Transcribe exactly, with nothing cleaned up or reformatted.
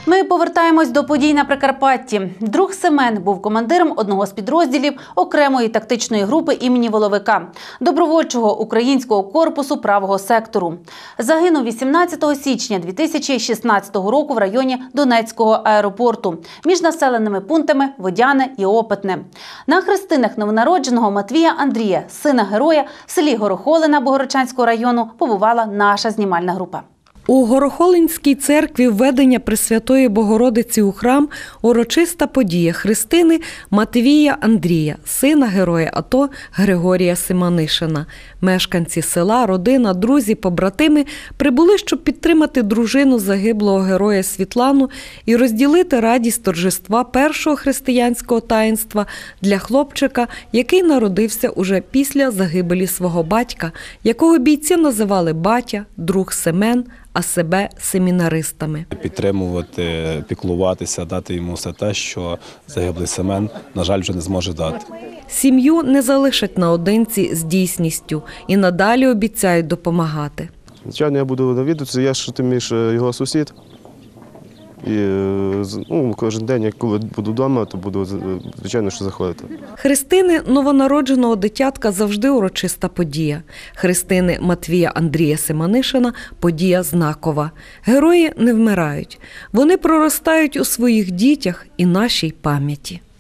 Ми повертаємось до подій на Прикарпатті. Друг Семен був командиром одного з підрозділів окремої тактичної групи імені Воловика – добровольчого українського корпусу правого сектору. Загинув вісімнадцятого січня дві тисячі шістнадцятого року в районі Донецького аеропорту між населеними пунктами Водяне і Опитне. На хрестинах новонародженого Матвія Андрія, сина героя, в селі Горохолина Богородчанського району побувала наша знімальна група. У Горохолинській церкві введення Пресвятої Богородиці у храм – урочиста подія хрестини Матвія Андрія, сина героя АТО Григорія Семенишина. Мешканці села, родина, друзі, побратими прибули, щоб підтримати дружину загиблого героя Світлану і розділити радість торжества першого християнського таїнства для хлопчика, який народився уже після загибелі свого батька, якого бійці називали батя, друг Семен, а себе семінаристами. Підтримувати, піклуватися, дати йому все те, що загиблий Семен, на жаль, вже не зможе дати. Сім'ю не залишать наодинці з дійсністю і надалі обіцяють допомагати. Звичайно, я буду навідуватися, я ж тим більше його сусід. І ну, кожен день, коли буду вдома, то буду, звичайно, що заходити. Хрестини новонародженого дитятка завжди урочиста подія. Хрестини Матвія Андрія Семенишина – подія знакова. Герої не вмирають. Вони проростають у своїх дітях і нашій пам'яті.